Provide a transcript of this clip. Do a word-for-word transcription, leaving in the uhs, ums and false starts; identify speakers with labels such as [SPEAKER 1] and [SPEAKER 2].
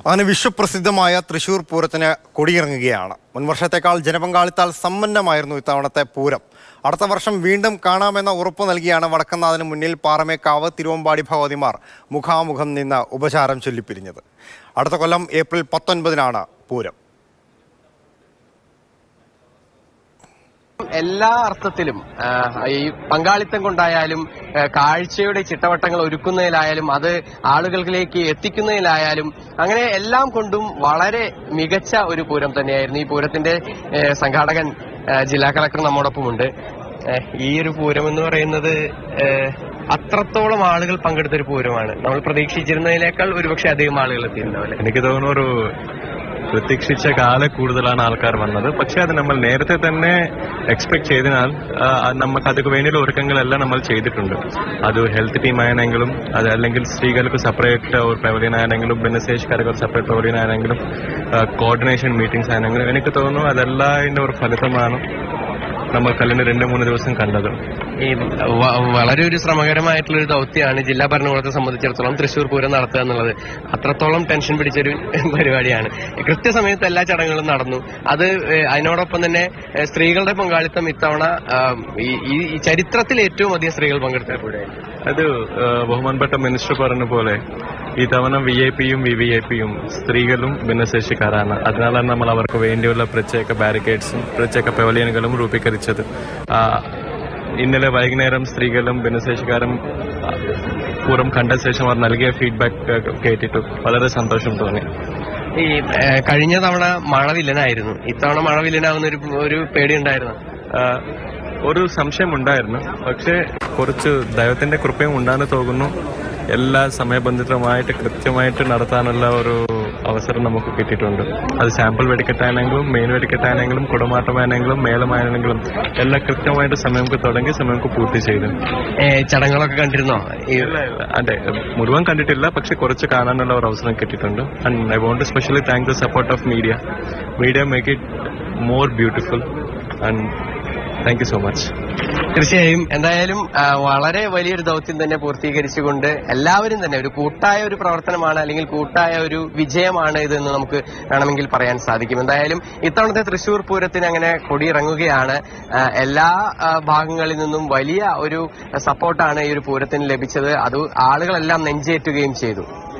[SPEAKER 1] അങ്ങനെ വിശ്വപ്രസിദ്ധമായ തൃശ്ശൂർ പൂരത്തിന് കൊടിയിറങ്ങുകയാണ്. മുൻവർഷത്തേക്കാൾ ജനപങ്കാളിത്താൽ സമ്പന്നമായിരുന്നു ഇത്തവണത്തെ പൂരം. അടുത്ത വർഷം വീണ്ടും കാണാമെന്ന ഉറപ്പ് നൽകിയാണ് വടക്കനാഥന് മുന്നിൽ പാറമേക്കാവ്, തിരുവമ്പാടി ഭഗവതിമാർ മുഖാമുഖം നിന്ന് ഉപചാരം ചൊല്ലിപ്പിരിഞ്ഞത്. അടുത്ത കൊല്ലം ഏപ്രിൽ പത്തൊൻപതിനാണ് പൂരം.
[SPEAKER 2] എല്ലാ അർത്ഥത്തിലും ഈ പങ്കാളിത്തം കൊണ്ടായാലും കാഴ്ചയുടെ ചിട്ടവട്ടങ്ങൾ ഒരുക്കുന്നതിലായാലും അത് ആളുകളിലേക്ക് എത്തിക്കുന്നതിലായാലും അങ്ങനെ എല്ലാം കൊണ്ടും വളരെ മികച്ച ഒരു പൂരം തന്നെയായിരുന്നു. ഈ പൂരത്തിന്റെ സംഘാടകൻ ജില്ലാ കളക്ടർ നമ്മോടൊപ്പമുണ്ട്. ഈ ഒരു പൂരം എന്ന് പറയുന്നത് അത്രത്തോളം ആളുകൾ പങ്കെടുത്തൊരു പൂരമാണ്. നമ്മൾ പ്രതീക്ഷിച്ചിരുന്നതിനേക്കാൾ ഒരുപക്ഷെ അധികം ആളുകൾ എത്തിയിട്ടുണ്ടാവില്ല.
[SPEAKER 3] എനിക്ക് തോന്നുന്നു ഒരു പ്രതീക്ഷിച്ച കാല കൂടുതലാണ് ആൾക്കാർ വന്നത്. പക്ഷെ അത് നമ്മൾ നേരത്തെ തന്നെ എക്സ്പെക്ട് ചെയ്തതിനാൽ നമുക്ക് അതിന് വേണ്ടിയുള്ള ഒരുക്കങ്ങളെല്ലാം നമ്മൾ ചെയ്തിട്ടുണ്ട്. അത് ഹെൽത്ത് ടീം ആണെങ്കിലും അത് അല്ലെങ്കിൽ സ്ത്രീകൾക്ക് സെപ്പറേറ്റ് ഒരു പവലിയൻ ആണെങ്കിലും ഭിന്നശേഷിക്കാർക്ക് സെപ്പറേറ്റ് പവലിയൻ ആണെങ്കിലും കോർഡിനേഷൻ മീറ്റിംഗ്സ് ആണെങ്കിലും എനിക്ക് തോന്നുന്നു അതെല്ലാം അതിന്റെ ഒരു ഫലിതമാണ് നമ്മൾ കഴിഞ്ഞ രണ്ട് മൂന്ന് ദിവസം കണ്ടത്.
[SPEAKER 2] ഈ വളരെ ഒരു ശ്രമകരമായിട്ടുള്ള ഒരു ദൗത്യമാണ് ജില്ലാ ഭരണകൂടത്തെ സംബന്ധിച്ചിടത്തോളം തൃശ്ശൂർ പൂരം നടത്തുക എന്നുള്ളത്. അത്രത്തോളം ടെൻഷൻ പിടിച്ചൊരു പരിപാടിയാണ്. കൃത്യസമയത്ത് എല്ലാ ചടങ്ങുകളും നടന്നു. അത് അതിനോടൊപ്പം തന്നെ സ്ത്രീകളുടെ പങ്കാളിത്തം ഇത്തവണ ഈ ചരിത്രത്തിൽ ഏറ്റവും അധികം സ്ത്രീകൾ പങ്കെടുത്ത കൂടെയാണ്.
[SPEAKER 3] അത് ബഹുമാനപ്പെട്ട മിനിസ്റ്റർ പറഞ്ഞ പോലെ ഈ തവണ വി ഐ പിയും വി വി ഐ പിയും സ്ത്രീകളും ഭിന്നശേഷിക്കാരാണ്. അതിനാലാണ് നമ്മൾ അവർക്ക് വേണ്ടിയുള്ള പ്രത്യേക ബാരിക്കേഡ്സും പ്രത്യേക പവലിയനുകളും രൂപീകരിച്ചത്. ഇന്നലെ വൈകുന്നേരം സ്ത്രീകളും ഭിന്നശേഷിക്കാരും പൂരം കണ്ട ശേഷം അവർ നൽകിയ ഫീഡ്ബാക്ക് കേട്ടിട്ട് വളരെ സന്തോഷം തോന്നി.
[SPEAKER 2] ഈ കഴിഞ്ഞ തവണ മഴവില്ലനായിരുന്നു, ഇത്തവണ മഴവില്ലനാവുന്ന ഒരു ഒരു പേടി ഉണ്ടായിരുന്നു.
[SPEAKER 3] ഒരു സംശയം ഉണ്ടായിരുന്നു. പക്ഷെ കുറച്ച് ദൈവത്തിന്റെ കൃപയും ഉണ്ടാകുന്നു തോന്നുന്നു. എല്ലാ സമയബന്ധിതമായിട്ട് കൃത്യമായിട്ട് നടത്താനുള്ള ഒരു അവസരം നമുക്ക് കിട്ടിയിട്ടുണ്ട്. അത് സാമ്പിൾ വെടിക്കെട്ടാണെങ്കിലും മെയിൻ വെടിക്കെട്ടാണെങ്കിലും കുടമാട്ടമാണെങ്കിലും മേളമാണെങ്കിലും എല്ലാം കൃത്യമായിട്ട് സമയത്ത് തുടങ്ങി സമയത്ത് പൂർത്തി ചെയ്തു.
[SPEAKER 2] ചടങ്ങുകളൊക്കെ കണ്ടിരുന്നോ?
[SPEAKER 3] അതെ, മുഴുവൻ കണ്ടിട്ടില്ല, പക്ഷെ കുറച്ച് കാണാനുള്ള ഒരു അവസരം കിട്ടിയിട്ടുണ്ട്. And I want to specially thank the support of media. Media make it more beautiful and thank you so much.
[SPEAKER 2] തീർച്ചയായും എന്തായാലും വളരെ വലിയൊരു ദൗത്യം തന്നെ പൂർത്തീകരിച്ചുകൊണ്ട് എല്ലാവരും തന്നെ ഒരു കൂട്ടായ ഒരു പ്രവർത്തനമാണ് അല്ലെങ്കിൽ കൂട്ടായ ഒരു വിജയമാണ് ഇതെന്ന് നമുക്ക് വേണമെങ്കിൽ പറയാൻ സാധിക്കും. എന്തായാലും ഇത്തവണത്തെ തൃശ്ശൂർ പൂരത്തിന് അങ്ങനെ കൊടിയിറങ്ങുകയാണ്. എല്ലാ ഭാഗങ്ങളിൽ നിന്നും വലിയ ഒരു സപ്പോർട്ടാണ് ഈ ഒരു പൂരത്തിന് ലഭിച്ചത്. അത് ആളുകളെല്ലാം നെഞ്ചേറ്റുകയും ചെയ്തു.